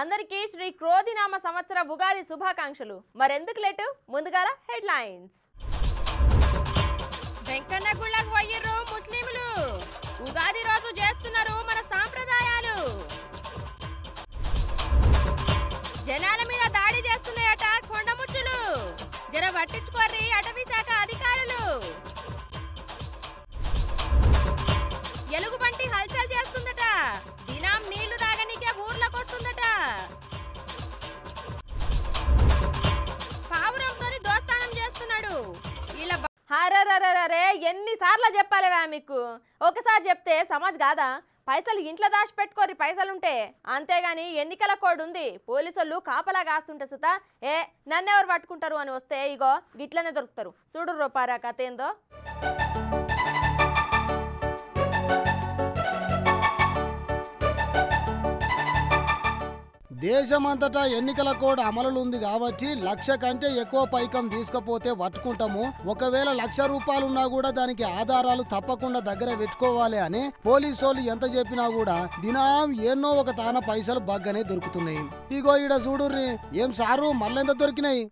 అందరికీ శ్రీ క్రోధినామ సంవత్సర ఉగాది శుభాకాంక్షలు. మరెందుకు లేటు, ముందుగాల హెడ్లైన్స్. వెంకన్న గుళ్ళకు పోయిర్రు ముస్లింలు. ఉగాది రోజు చేస్తున్నారు మన సాంప్రదాయాలు. జనాల మీద దాడి చేస్తున్నాయట కొండముచ్చులు. జర పట్టించుకోర్రి అటవీ శాఖ అధికారులు. ఎలుగుబంటి హల్చల్ చేస్తుందట. దినం నీళ్లు తాగనీకే ఊర్లకు వస్తుందట. పావురంతోని దోస్తానం చేస్తున్నాడు. ఇలా హరరరరే ఎన్నిసార్లు చెప్పాలివా మీకు? ఒకసారి చెప్తే సమాజ్ కాదా? పైసలు ఇంట్లో దాచి పెట్టుకోరి పైసలుంటే, అంతేగాని ఎన్నికల కోడ్ ఉంది పోలీసులు కాపలా కాస్తుంటే సుత నన్నెవరు పట్టుకుంటారు అని వస్తే ఇగో గిట్లనే దొరుకుతారు. చూడు రూపారా కథ ఏందో. దేశమంతటా ఎన్నికల కోడ్ అమలులో ఉంది కాబట్టి 1,00,000 కంటే ఎక్కువ పైకం తీసుకపోతే పట్టుకుంటాము. ఒకవేళ 1,00,000 రూపాయలున్నా కూడా దానికి ఆధారాలు తప్పకుండా దగ్గర పెట్టుకోవాలి అని పోలీసు వాళ్ళు ఎంత చెప్పినా కూడా దినం ఎన్నో ఒక తాన పైసలు బగ్గనే దొరుకుతున్నాయి. ఇగో ఈడ చూడుర్రి. ఏం సారు మళ్ళెంత దొరికినాయి?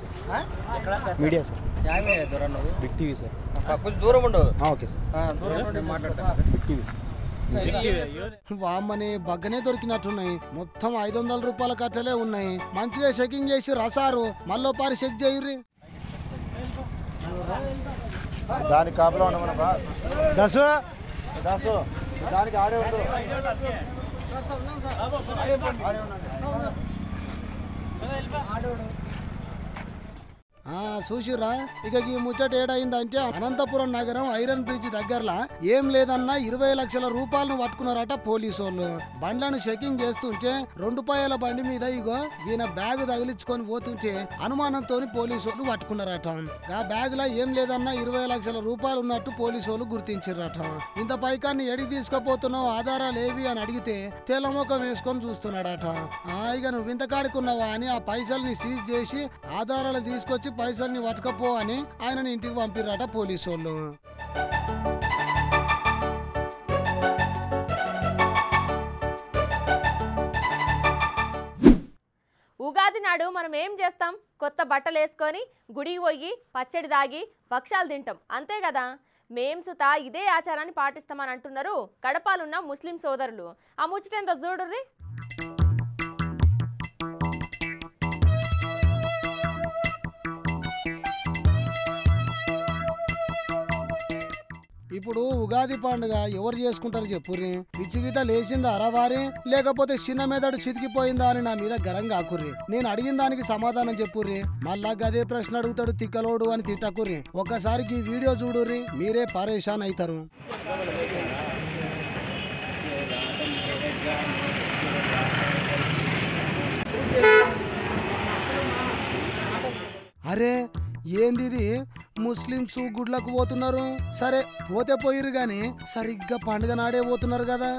వామ్మని బగ్గనే దొరికినట్టున్నాయి. మొత్తం 500 రూపాయల కట్టలే ఉన్నాయి. మంచిగా చెకింగ్ చేసి రసారు. మళ్ళీ పారి చెక్ చేయుర్రి. దానికి కాపలా దసు దసు దానికి ఆడే ఉండు. చూసిరా ఇక ఈ ముచ్చట ఏడైందంటే అనంతపురం నగరం ఐరన్ బ్రిడ్జ్ దగ్గరలా ఏం లేదన్నా 20 లక్షల రూపాయలను పట్టుకున్నారట పోలీసు వాళ్ళు. బండ్లను చెకింగ్ చేస్తుంటే 2 రూపాయల బండి మీద ఇగో ఈయన బ్యాగ్ తగిలించుకొని పోతుంటే అనుమానంతో పోలీసు వాళ్ళు పట్టుకున్నారట. ఆ బ్యాగ్ లా ఏం లేదన్నా 20 లక్షల రూపాయలు ఉన్నట్టు పోలీసు వాళ్ళు గుర్తించారట. ఇంత పైకాన్ని ఎడికి తీసుకుపోతున్నావు, ఆధారాలు ఏవి అని అడిగితే తెల్లమొఖం వేసుకొని చూస్తున్నాడట. ఇక నువ్వు ఇంత కాడుకున్నావా అని ఆ పైసల్ని సీజ్ చేసి ఆధారాలు తీసుకొచ్చి పైసల్ని పట్టుకపో అని ఆయనని ఇంటికి పంపిరట పోలీసు వాళ్ళు. ఉగాది నాడు మనం ఏం చేస్తాం? కొత్త బట్టలు వేసుకొని గుడికి పోయి పచ్చడి దాగి భక్షాలు తింటాం, అంతే కదా? మేం సుతా ఇదే ఆచారాన్ని పాటిస్తామని అంటున్నారు కడపలున్న ముస్లిం సోదరులు. ఆ ముచ్చటేందో చూడుర్రి. ఇప్పుడు ఉగాది పండుగ ఎవరు చేసుకుంటారు చెప్పుర్రి? పిచ్చి గిట్ట లేచిందా అరవారి, లేకపోతే చిన్న మెదడు చితికిపోయిందా అని నా మీద గరంగా ఆకుర్రి. నేను అడిగిన దానికి సమాధానం చెప్పుర్రి. మళ్ళా గదే ప్రశ్న అడుగుతాడు తిక్కలోడు అని తిట్టకుర్రి. ఒక్కసారికి ఈ వీడియో చూడుర్రి, మీరే పరేషాన్ అవుతారు. అరే ఏంది ఇది? ముస్లింస్ గుడ్లకు పోతున్నారు. సరే పోతే పోయిరు గాని సరిగ్గా పండుగ నాడే పోతున్నారు కదా.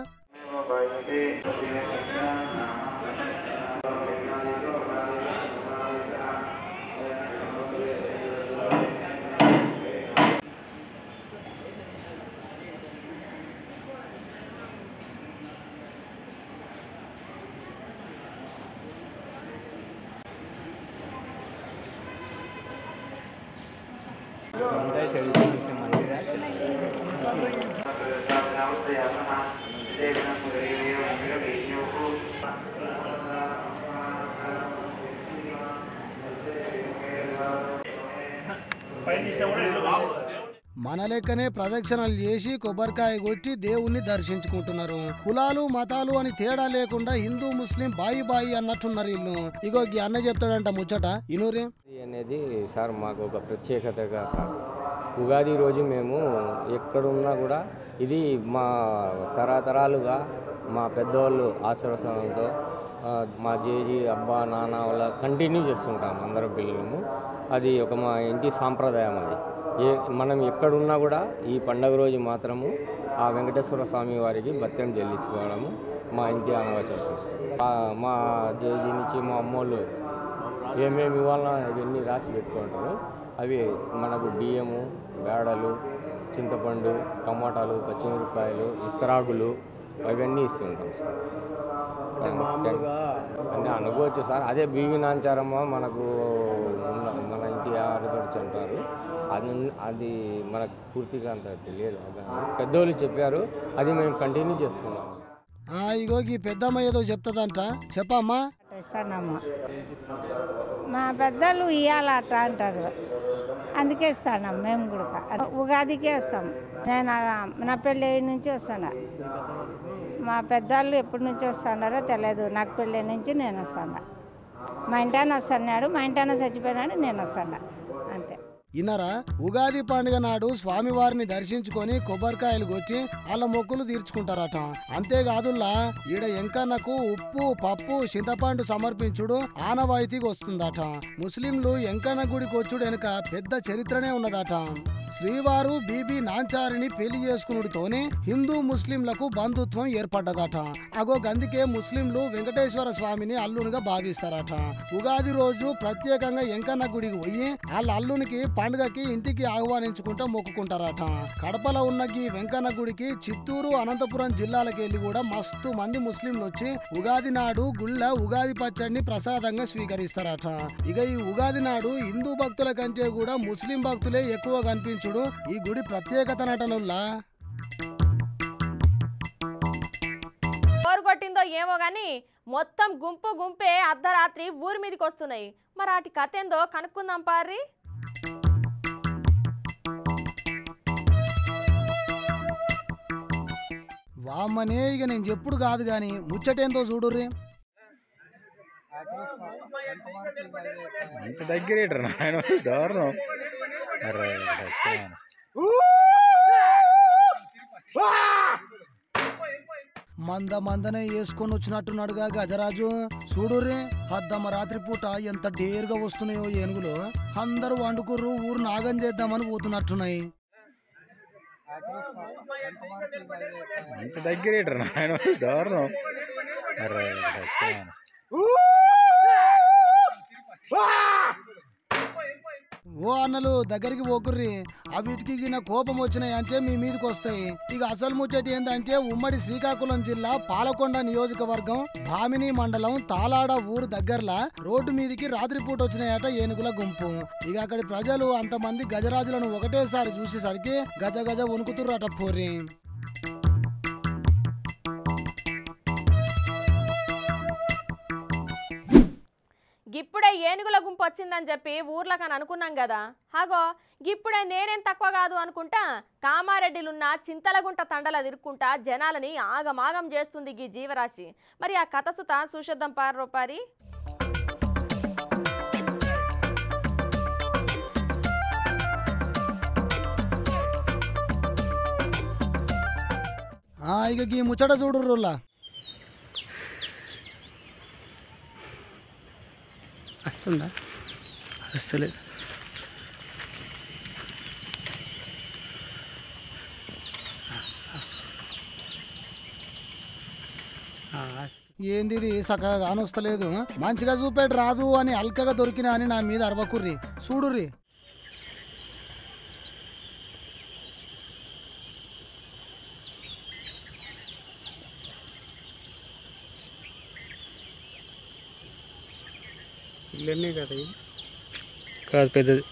మన లెక్కనే ప్రదక్షిణలు చేసి కొబ్బరికాయ కొట్టి దేవుణ్ణి దర్శించుకుంటున్నారు. కులాలు మతాలు అని తేడా లేకుండా హిందూ ముస్లిం బాయి బాయి అన్నట్టున్నారు వీళ్ళు. ఇగో ఈ అన్న చెప్తాడంట ముచ్చట ఇనూరి అనేది. సార్ మాకు ఒక ప్రత్యేకతగా సార్ ఉగాది రోజు మేము ఎక్కడున్నా కూడా ఇది మా తరతరాలుగా మా పెద్దవాళ్ళు ఆశీర్వాదంతో మా జేజీ అబ్బా నాన్న వాళ్ళ కంటిన్యూ చేస్తుంటాం అందరం పిల్లలము. అది ఒక మా ఇంటి సాంప్రదాయం. అది మనం ఎక్కడున్నా కూడా ఈ పండగ రోజు మాత్రము ఆ వెంకటేశ్వర స్వామి వారికి భక్త్యం చెల్లించుకోవడము మా ఇంటి ఆనవాచారం. మా జేజీ నుంచి మా అమ్మోళ్ళు ఏమేమి ఇవ్వాలన్నా ఇవన్నీ రాసి పెట్టుకుంటారు. అవి మనకు బియ్యము, బేడలు, చింతపండు, టమాటాలు, పచ్చిమిరపకాయలు, ఇస్తరాకులు అవన్నీ ఇస్తూ ఉంటాం సార్. అంటే అనుకోవచ్చు సార్. అదే బీవీ నాంచారమ్మ మనకు మన ఇంటి ఆడపడుచు అంటారు. అది మనకు పూర్తిగా అంత తెలియదు. పెద్దోళ్ళు చెప్పారు, అది మేము కంటిన్యూ చేస్తున్నాము. ఇగో ఈ పెద్దమ్మ ఏదో చెప్తుందంట, చెప్పమ్మా. ఇస్తానమ్మా, మా పెద్దలు ఇయ్యాలట అంటారు, అందుకే ఇస్తాను. మేము కూడా ఉగాదికే వస్తాం. నేను నా పెళ్ళి నుంచి వస్తాను. మా పెద్దవాళ్ళు ఎప్పటి నుంచి వస్తున్నారో తెలియదు. నాకు పెళ్ళి నుంచి నేను వస్తాను. మా ఇంటాన వస్తున్నాడు, మా ఇంటాన చచ్చిపోయినాడు, నేను వస్తాను, అంతే. ఇన్నరా ఉగాది పండుగ నాడు స్వామివారిని దర్శించుకొని కొబ్బరికాయలు కొచ్చి వాళ్ళ మొక్కులు తీర్చుకుంటారట. అంతేకాదుల్లా ఈడ ఎంకన్నకు ఉప్పు పప్పు చింతపండు సమర్పించుడు ఆనవాయితీకి వస్తుందట. ముస్లింలు ఎంకన్న గుడికి వచ్చుడు వెనుక పెద్ద చరిత్రనే ఉన్నదట. శ్రీవారు బీబీ నాంచారిని పెళ్లి చేసుకునుడితోనే హిందూ ముస్లింలకు బంధుత్వం ఏర్పడ్డదట. అగో గందుకే ముస్లింలు వెంకటేశ్వర స్వామిని అల్లునిగా భావిస్తారట. ఉగాది రోజు ప్రత్యేకంగా ఎంకన్న గుడికి పోయి వాళ్ళ అల్లునికి పండుగకి ఇంటికి ఆహ్వానించుకుంటా మొక్కుకుంటారట. కడపలో ఉన్న ఈ వెంకన్న గుడికి చిత్తూరు అనంతపురం జిల్లాలకు వెళ్ళి కూడా మస్తు మంది ముస్లింలు వచ్చి ఉగాది నాడు గుళ్ళ ఉగాది పచ్చడిని ప్రసాదంగా స్వీకరిస్తారట. ఇక ఈ ఉగాది నాడు హిందూ భక్తుల కంటే కూడా ముస్లిం భక్తులే ఎక్కువ కనిపించుడు ఈ గుడి ప్రత్యేకత నటనుల్లా. కొట్టిందో ఏమో గాని మొత్తం గుంపే అర్ధరాత్రి ఊరి మీదకి వస్తున్నాయి. మరి వాటి కథ ఏందో కనుక్కుందాం పారి. వామ్మనే, ఇక నేను చెప్పుడు కాదు గాని ముచ్చటేందో చూడుర్రి. మందనే వేసుకొని వచ్చినట్టున్నాడుగా గజరాజు. చూడుర్రి, హద్దమ్మ రాత్రి పూట ఎంత డేరుగా వస్తున్నాయో ఏనుగులు. అందరూ వండుకుర్రు, ఊరు నాగం చేద్దామని పోతున్నట్టున్నాయి. ఓ అన్నలు దగ్గరికి పోకుర్రి, వీటికి నా కోపం వచ్చినాయి అంటే మీ మీదకి వస్తాయి. ఇక అసలు ముచ్చటి ఏంటంటే ఉమ్మడి శ్రీకాకుళం జిల్లా పాలకొండ నియోజకవర్గం భామిని మండలం తాలాడ ఊరు దగ్గరలా రోడ్డు మీదికి రాత్రిపూట వచ్చినాయట ఏనుగుల గుంపు. ఇక అక్కడి ప్రజలు అంతమంది గజరాజులను ఒకటేసారి చూసేసరికి గజ గజ వణుకుతుర్రట పోర్రి. గిప్పుడే ఏనుగుల గుంపు వచ్చిందని చెప్పి ఊర్లకని అనుకున్నాం కదా. హాగో గిప్పుడే నేనేం తక్కువ కాదు అనుకుంటా కామారెడ్డిలున్న చింతలగుంట తండల తిరుక్కుంటా జనాలని ఆగమాగం చేస్తుంది ఈ జీవరాశి. మరి ఆ కథ సుత చూసేద్దాం పారి. ఇక ఈ ముచ్చట చూడుర్రులా. వస్తుందా? వస్తలేదు. ఏంది ఇది సక్కగా కానొస్తలేదు, మంచిగా చూపేట రాదు అని అల్కగా దొరికినా అని నా మీద అరవకుర్రి. చూడుర్రి. ఇల్లనే కదా, కాదు పెద్దది.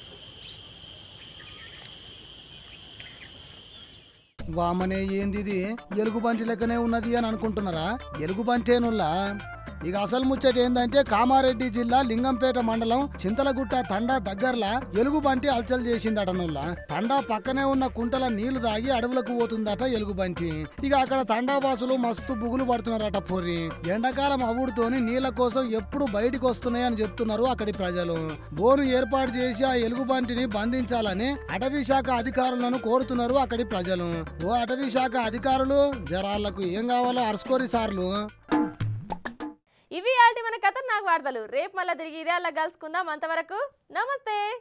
వామనే, ఏంది ఇది ఎలుగుబంటి లెక్కనే ఉన్నది అని అనుకుంటున్నారా? ఎలుగుబంటేనుల్లా. ఇక అసలు ముచ్చట ఏందంటే కామారెడ్డి జిల్లా లింగంపేట మండలం చింతలగుట్ట తండా దగ్గరలా ఎలుగుబంటి అల్చల్ చేసిందటనుల్లా. తండా పక్కనే ఉన్న కుంటల నీళ్లు దాగి అడవులకు పోతుందట ఎలుగుబంటి. ఇక అక్కడ తండావాసులు మస్తు బుగులు పడుతున్నారట పొర్రి. ఎండాకాలం అవుడుతోని నీళ్ల కోసం ఎప్పుడు బయటికి వస్తున్నాయని చెప్తున్నారు అక్కడి ప్రజలు. బోను ఏర్పాటు చేసి ఆ ఎలుగుబంటిని బంధించాలని అటవీ శాఖ అధికారులను కోరుతున్నారు అక్కడి ప్రజలు. ఓ అటవీ శాఖ అధికారులు, జరాళ్లకు ఏం కావాలో అరుసుకోరి సార్లు. ఇవి ఆల్టి మన ఖతర్నాక్ వార్తలు. రేపు మళ్ళీ తిరిగి ఇదే అలా కలుసుకుందాం. అంతవరకు నమస్తే.